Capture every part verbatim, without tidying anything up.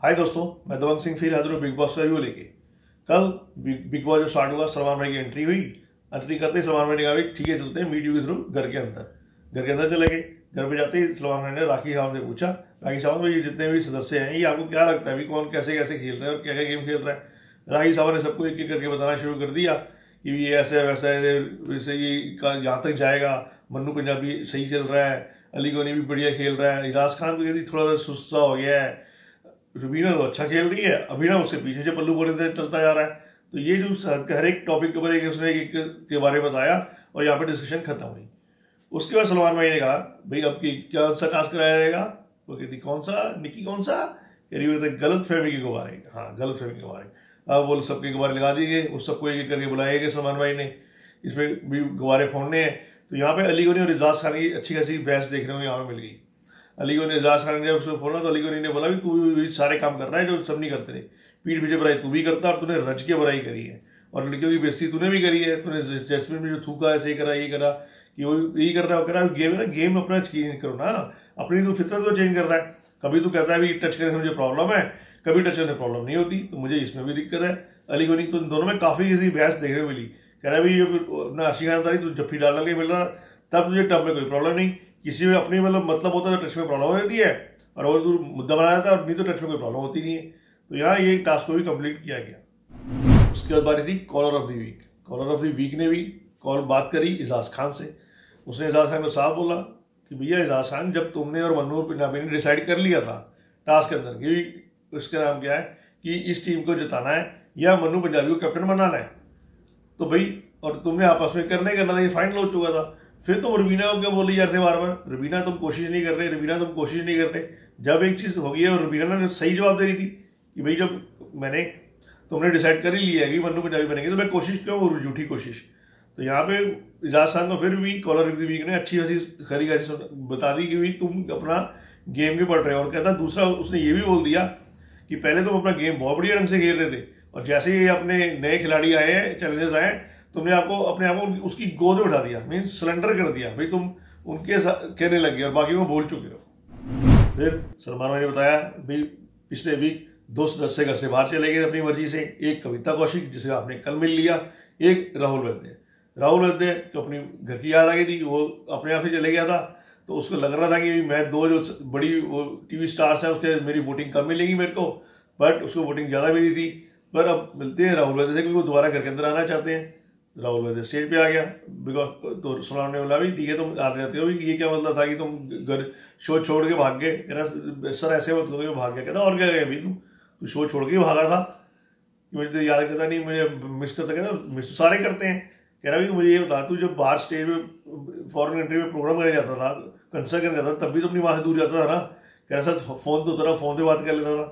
हाय दोस्तों, मैं दबंग सिंह फिर हाजिर हूं बिग बॉस का रिव्यू लेके। कल बिग, बिग बॉस जो स्टार्ट हुआ, सलमान भाई की एंट्री हुई। एंट्री करते ही सलमान भाई ने कहा ठीक है चलते हैं मीडियो के थ्रू घर के अंदर। घर के अंदर चले गए। घर पे जाते ही सलमान भाई ने राखी साहब से पूछा, राखी साहब भाई जितने भी सदस्य हैं ये आपको क्या लगता है भी कौन कैसे कैसे खेल रहा है और क्या क्या गेम खेल रहा है। राखी साहब ने सबको एक एक करके बताना शुरू कर दिया कि ये ऐसा है वैसा है, वैसे ये यहाँ तक जाएगा। मन्नू पंजाबी सही चल रहा है, अली गोनी भी बढ़िया खेल रहा है, इजाज खान भी थोड़ा सा सुस्ता हो गया है, रुबीना तो अच्छा खेल रही है, अभिनव उसके पीछे जो पल्लू बोले थे चलता जा रहा है। तो ये जो हर एक टॉपिक के ऊपर एक उसने एक के बारे में बताया और यहाँ पे डिस्कशन खत्म हुई। उसके बाद सलमान भाई ने कहा भाई अब की क्या सा टास्क कराया जाएगा। वो कहती कौन सा निकी कौन सा, कह रही वो गलत फहमी के गुब्बारे। हाँ गलत फहमी के गुब्बारे। अब वो सबके गुब्बारे लगा दिए गए, उस सबको एक एक करके बुलाए गए सलमान भाई ने, इसमें भी गुब्बारे फोड़ने हैं। तो यहाँ पे अली गोनी और इजाज खान की अच्छी खासी बहस देखने को यहाँ पे मिल गई। अली गोनी इजाज खान ने जब उसको बोला तो अली गोनी ने बोला भी तू सारे काम कर रहा है जो सब नहीं करते थे, पीठ पीछे बुराई तू भी करता और तूने रज के बुराई करी है और लड़कियों की बेइज्जती तूने भी करी है। तूने जैस्मिन में जो थूका है सही करा ये करा कि वो यही कर रहा है वो कर रहा है। गेम है ना, गेम अपना चेंज करो ना, अपनी तो फितरत तो चेंज कर रहा है। कभी तू कहता है भी टच करने से मुझे प्रॉब्लम है, कभी टच करने से प्रॉब्लम नहीं होती, तो मुझे इसमें भी दिक्कत है। अली गोनी तो इन दोनों में काफी ऐसी बहस देखने को मिली। कह रहा है भाई अपना अर्शी खान था तू जफ्फी डाल के मिल रहा तब तुझे टब में कोई प्रॉब्लम नहीं, किसी में अपनी मतलब मतलब होता है तो टच में प्रॉब्लम होती है और वो तू मुद्दा बनाया था और नहीं तो टच में कोई प्रॉब्लम होती नहीं है। तो यहाँ ये टास्क को भी कंप्लीट किया गया। उसके बाद बारी थी caller of the week. Caller of the week ने भी कॉल बात करी इजाज खान से। उसने इजाज खान को साफ बोला कि भैया इजाज खान जब तुमने और मन्नू पंजाबी ने डिसाइड कर लिया था टास्क के अंदर कि उसका नाम क्या है कि इस टीम को जिताना है या मन्नू पंजाबी को कैप्टन बनाना है, तो भाई और तुमने आपस में करने करना था, ये फाइनल हो चुका था। फिर तुम रुबीना को क्या बोल रही जाते बार बार, रुबीना तुम कोशिश नहीं कर रहे, रुबीना तुम कोशिश नहीं कर रहे। जब एक चीज हो गई है और रुबीना ने सही जवाब दे रही थी कि भाई जब मैंने तुमने डिसाइड कर ही लिया है कि मन्नू पंजाबी बनेगी तो मैं कोशिश क्यों करूँ, झूठी कोशिश। तो यहाँ पे इजाज खान को फिर भी कॉलर ऑफ द वीक ने अच्छी खासी खरी खासी बता दी कि भाई तुम अपना गेम भी पढ़ रहे हो। और कहता दूसरा उसने ये भी बोल दिया कि पहले तुम अपना गेम बहुत बढ़िया ढंग से खेल रहे थे और जैसे ही अपने नए खिलाड़ी आए हैं, चैलेंजेस आए, तुमने आपको अपने आप को उसकी गोद में उठा दिया, मीन सरेंडर कर दिया भाई, तुम उनके कहने लग गए और बाकी को बोल चुके हो। फिर सलमान भाई ने बताया भाई पिछले वीक दो सदस्य घर से बाहर चले गए अपनी मर्जी से, एक कविता कौशिक जिसे आपने कल मिल लिया, एक राहुल वैद्य। राहुल वैद्य तो अपनी घर की याद आ गई थी, वो अपने आप ही चले गया था, तो उसको लग रहा था कि मैं दो जो बड़ी वो टीवी स्टार्स हैं उसके मेरी वोटिंग कम मिलेगी मेरे को, बट उसको वोटिंग ज्यादा मिली थी। पर अब मिलते हैं राहुल वैद्य से क्योंकि वो दोबारा घर के अंदर आना चाहते हैं। राहुल वैद्य स्टेज पे आ गया बिकॉज तो सलमान ने बोला भी ठीक है तुम आ जाते हो, ये क्या मतलब था कि तुम घर शो छोड़ के भाग गए। कह रहा सर ऐसे मत करो भाग गया। कहता और क्या गया भाई तू तू शो छोड़ के भागा था कि मुझे तो याद करता नहीं, मुझे मिस करता। कहता मिस तो सारे करते हैं। कह रहा भाई मुझे ये बता तू जब बाहर स्टेज में फॉरेन कंट्री में प्रोग्राम करने जाता था, कंसर्ट करने जाता था, तब भी तो अपनी वहां से दूर जाता था ना। कह रहा सर फोन तो तरह फोन से बात कर लेता था।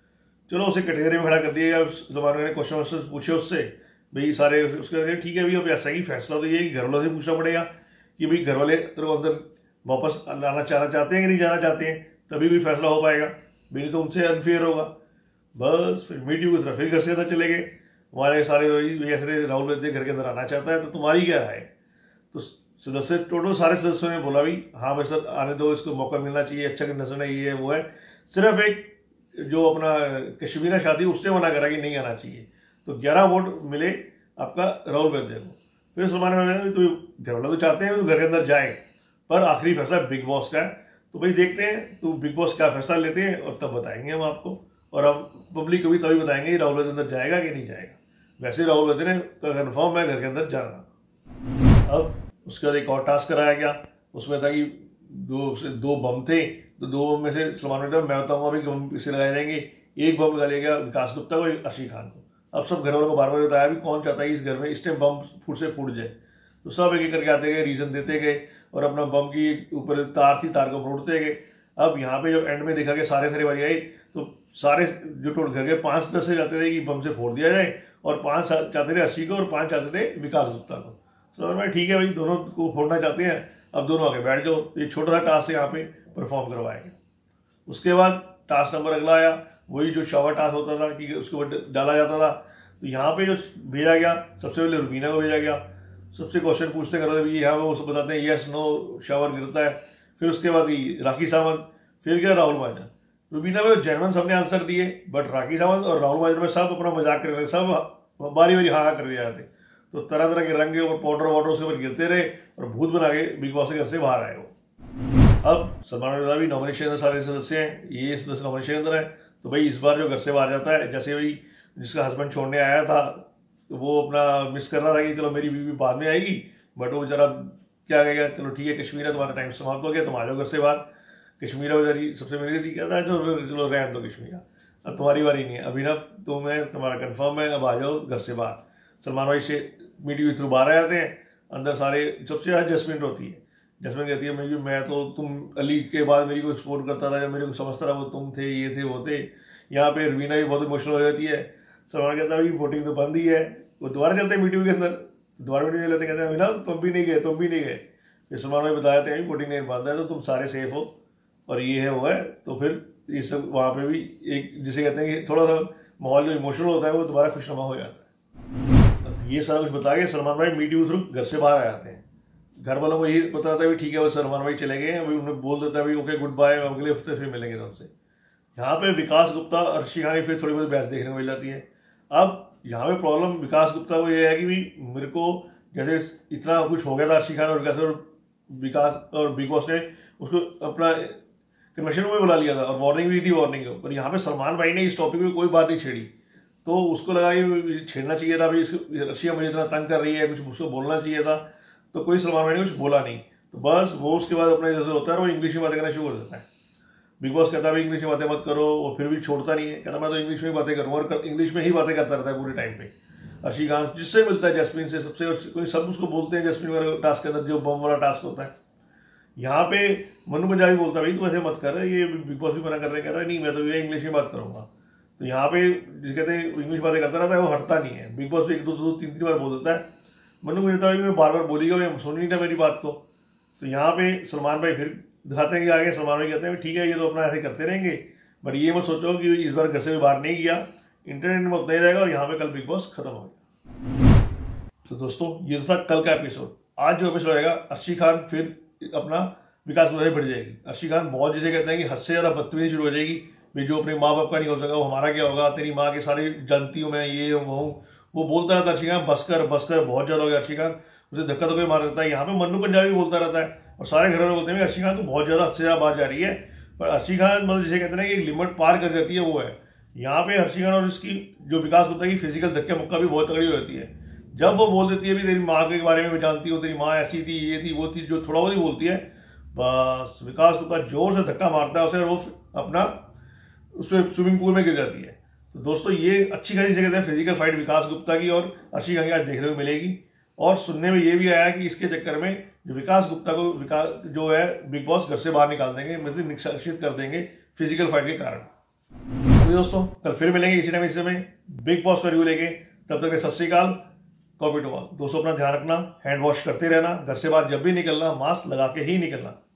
चलो उसे कैटेगरी में खड़ा कर दिया। जमाने ने क्वेश्चन वोश्चन पूछे उससे भाई सारे, उसके ठीक है भाई अब ऐसा ही फैसला तो ये घर वालों से पूछना पड़ेगा कि भाई घर वाले तेरे को अंदर वापस लाना चाहना चाहते हैं कि नहीं जाना चाहते हैं, तभी भी फैसला हो पाएगा, भाई नहीं तो उनसे अनफेयर होगा। बस फिर मीटिंग की तरफ फिर घर से अंदर चले गए। हमारे सारे ऐसे राहुल वैद्य घर के अंदर आना चाहता है तो तुम्हारी क्या राय है। तो सदस्य टोटल सारे सदस्यों ने बोला भी हाँ भाई सर आने दो, इसको मौका मिलना चाहिए, अच्छा नजर है, ये है वो है। सिर्फ एक जो अपना कश्मीरा शादी उसने मना करा कि नहीं आना चाहिए, तो ग्यारह वोट मिले आपका राहुल वैद्य को। फिर सलमान भाई तो घर वाले तो चाहते हैं तो घर के अंदर जाए, पर आखिरी फैसला बिग बॉस का है। तो भाई देखते हैं तो बिग बॉस क्या फैसला लेते हैं और तब बताएंगे हम आपको, और हम पब्लिक को भी तभी बताएंगे राहुल वैद्य अंदर जाएगा कि नहीं जाएगा। वैसे राहुल वैद्य ने कन्फर्म है घर के अंदर जाना। अब उसके बाद एक और टास्क कराया गया, उसमें था कि दो दो बम थे, तो दो बम में से सलमान भाई मैं बताऊंगा अभी बम किसे लगाए जाएंगे। एक बम लगाया गया विकास गुप्ता को, एक अर्शी खान को। अब सब घर वालों को बार बार बताया भी कौन चाहता है इस घर में इस टाइम बम फूट से फूट जाए, तो सब एक एक करके आते गए, रीजन देते गए और अपना बम की ऊपर तार थी तार को फोड़ते गए। अब यहाँ पे जब एंड में देखा कि सारे सारे बारी आई तो सारे जो टोटल घर के पांच दस से चाहते थे कि बम से फोड़ दिया जाए और पांच चाहते थे अर्शी को और पांच चाहते थे विकास गुप्ता को। तो भाई ठीक है भाई दोनों को फोड़ना चाहते हैं, अब दोनों आके बैठ जाओ। ये छोटा सा टास्क यहाँ पे परफॉर्म करवाएंगे। उसके बाद टास्क नंबर अगला आया, वही जो शावर टास्क होता था कि उसको डाला जाता था। तो यहाँ पे जो भेजा गया सबसे पहले रुबीना को भेजा गया, सबसे क्वेश्चन पूछते कर रहे यहाँ पे वो सब बताते हैं यस नो शावर गिरता है। फिर उसके बाद राखी सावंत, फिर क्या राहुल महाजन। रुबीना में जेनवन सबने आंसर दिए, बट राखी सावंत और राहुल माजरा में सब अपना मजाक कर रहे थे, सब बारी बारी हाँ हाँ कर दिया जाते। तो तरह तरह के रंग के ऊपर पाउडर वाउडर उसके ऊपर गिरते रहे और भूत बना के बिग बॉस के घर से बाहर आए वो। अब सलमान रजा भी नॉमिनेशन के अंदर सारे सदस्य हैं, ये सदस्य नॉमिनेशन के अंदर है। तो भाई इस बार जो घर से बाहर जाता है, जैसे भाई जिसका हस्बैंड छोड़ने आया था तो वो अपना मिस कर रहा था कि चलो मेरी बीवी बाद में आएगी, बट वो जरा क्या कहेगा, चलो ठीक है कश्मीरा तुम्हारा टाइम समाप्त हो गया, तुम आ जाओ घर से बाहर। कश्मीरा बेचारी सबसे मिली थी, कहता है चलो रहने दो कश्मीरा, अब तुम्हारी बारी नहीं है, अभिनव तुम्हें तुम्हारा कंफर्म है, अब आ जाओ घर से बाहर। सलमान भाई से मीडिया के थ्रू बाहर आ जाते हैं, अंदर सारे सबसे ज़्यादा जस्मिन होती है। जस्मिन कहती है मैं मैं तो तुम अली के बाद मेरी को एक्सपोर्ट करता था, जब मेरे को समझता रहा वो तुम थे, ये थे, वो थे। यहाँ पे रवीना भी बहुत इमोशनल हो जाती है। सलमान कहता है भाई वोटिंग तो बंद ही है, वो दोबारा चलते हैं मीटिंग के अंदर, दोबारा मीटिंग चलते कहते हैं अभिनव तुम भी नहीं गए, तुम भी नहीं गए। फिर सलमान भाई बताया था वोटिंग नहीं बंद है तो तुम सारे सेफ हो और ये है वो है। तो फिर ये सब वहाँ पे भी एक जिसे कहते हैं कि थोड़ा सा माहौल जो इमोशनल होता है वो दोबारा खुशनुमा हो जाता है। ये सारा कुछ बता के सलमान भाई मीडिया के थ्रू घर से बाहर आ जाते हैं। घर वालों को यही पता था भी ठीक है वो सलमान भाई चले गए हैं, अभी उन्हें बोल देता है भाई ओके गुड बाय, अगले हफ्ते फिर मिलेंगे तुमसे। यहाँ पे विकास गुप्ता और अर्शी खान की फिर थोड़ी बहुत बहस देखने को मिल जाती है। अब यहाँ पे प्रॉब्लम विकास गुप्ता को ये है कि भाई मेरे को जैसे इतना कुछ हो गया था अर्शी खान और विकास और विकास और बिग बॉस ने उसको अपना कन्वेंशन में बुला लिया था और वार्निंग भी थी वार्निंग के ऊपर। यहाँ पे सलमान भाई ने इस टॉपिक में कोई बात नहीं छेड़ी, तो उसको लगा कि छेड़ना चाहिए था भाई, अर्शी मुझे इतना तंग कर रही है, कुछ उसको बोलना चाहिए था, तो कोई सलमान भाई ने कुछ बोला नहीं। तो बस वो उसके बाद अपना जैसे होता है वो इंग्लिश में बातें करना शुरू कर देता है। बिग बॉस कहता है भाई इंग्लिश में बातें मत करो, वो फिर भी छोड़ता नहीं है, कहता मैं तो इंग्लिश में बातें करूँ और इंग्लिश में ही बातें करता रहता है पूरे टाइम पे। अर्शी खान जिससे मिलता है जस्मिन से सबसे कोई सब उसको बोलते हैं जस्मिन वाले टास्क के अंदर जो बम वाला टास्क होता है। यहाँ पे मनु पंजाबी बोलता है भाई तू ऐसे मत कर, ये बिग बॉस भी मना कर रहे कह रहा है नहीं मैं तो ये इंग्लिश में बात करूंगा। तो यहाँ पे जिस कहते हैं इंग्लिश बातें करता रहता है वो हटता नहीं है। बिग बॉस भी एक दो दो तीन तीन बार बोल देता है, मनु मुझे भाई मैं बार बार बोली गया, सुन नहीं था मेरी बात को। तो यहाँ पे सलमान भाई फिर दिखाते हैं कि आगे सलमान भाई कहते हैं ठीक है ये तो अपना ऐसे करते रहेंगे, बट ये मत सोचो कि इस बार घर से भी बाहर नहीं गया, इंटरनेट में उतना ही रहेगा और यहाँ पे कल बिग बॉस खत्म हो गया। तो दोस्तों ये था कल का एपिसोड। आज जो एपिसोड रहेगा अर्शी खान फिर अपना विकास में बढ़ जाएगी। अर्शी खान बहुत जिसे कहते हैं कि हद से ज्यादा बदतमीजी शुरू हो जाएगी, भाई जो अपने माँ बाप का नहीं हो सका वो हमारा क्या होगा, तेरी माँ के सारी जानती हूँ मैं, ये हूँ वो हूँ, वो बोलता रहता है अर्शी खान। बसकर बसकर बहुत ज्यादा हो गया अर्शी खान, उसे धक्का तो कोई मार देता है। यहाँ पे मन्नू पंजाबी बोलता रहता है और सारे घर वाले बोलते हैं अर्शी खान तो बहुत ज्यादा हद से ज्यादा बात जा रही है, पर अर्शी खान मतलब जिसे कहते हैं कि एक लिमिट पार कर जाती है वो है। यहाँ पे अर्शी खान और इसकी जो विकास होता है कि फिजिकल धक्के मुक्का भी बहुत तगड़ी हो जाती है। जब वो बोल देती है भी तेरी माँ के बारे में मैं जानती हूँ, तेरी माँ ऐसी थी, ये थी, वो थी, जो थोड़ा बहुत ही बोलती है, बस विकास गुप्ता जोर से धक्का मारता है उसे, वो अपना उसमें स्विमिंग पूल में गिर जाती है। तो दोस्तों ये अच्छी खासी जगह है फिजिकल फाइट विकास गुप्ता की और अर्शी खान की आज देखने को मिलेगी। और सुनने में ये भी आया कि इसके चक्कर में जो विकास गुप्ता को विकास जो है बिग बॉस घर से बाहर निकाल देंगे, मतलब निष्कासित कर देंगे फिजिकल फाइट के कारण। तो दोस्तों कल फिर मिलेंगे इसी टाइम इस समय बिग बॉस का रिव्यू लेके, तब तक सत श्री अकाल, कॉपी टू ऑल। दोस्तों अपना ध्यान रखना, हैंड वॉश करते रहना, घर से बाहर जब भी निकलना मास्क लगा के ही निकलना।